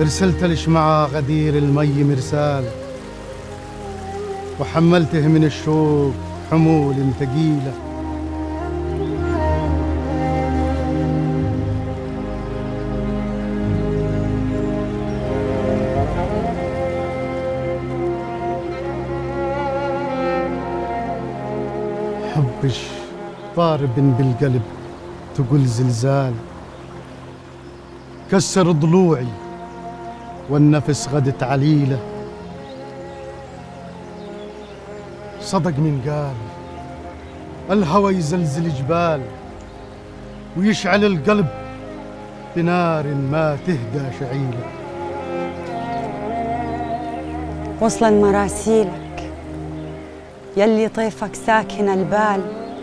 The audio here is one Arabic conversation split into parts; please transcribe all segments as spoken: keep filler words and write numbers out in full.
ارسلت الشمعة غدير المي مرسال، وحملته من الشوق حمول ثقيلة. حبش ضارب بالقلب تقول زلزال، كسر ضلوعي والنفس غدت عليله. صدق من قال الهوى يزلزل جبال، ويشعل القلب بنار ما تهدى شعيله. وصلا مراسيلك يلي طيفك ساكن البال،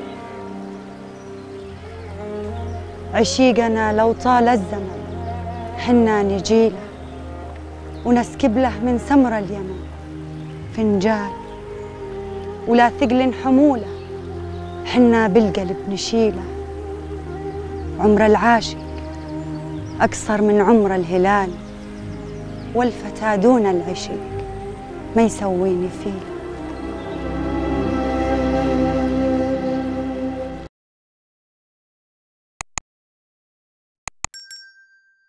عشيقنا لو طال الزمن حنا نجيله، ونسكب له من سمر اليمن فنجال. ولا ثقل حموله حنا بالقلب نشيله، عمر العاشق أقصر من عمر الهلال، والفتى دون العشيق ما يسويني فيه.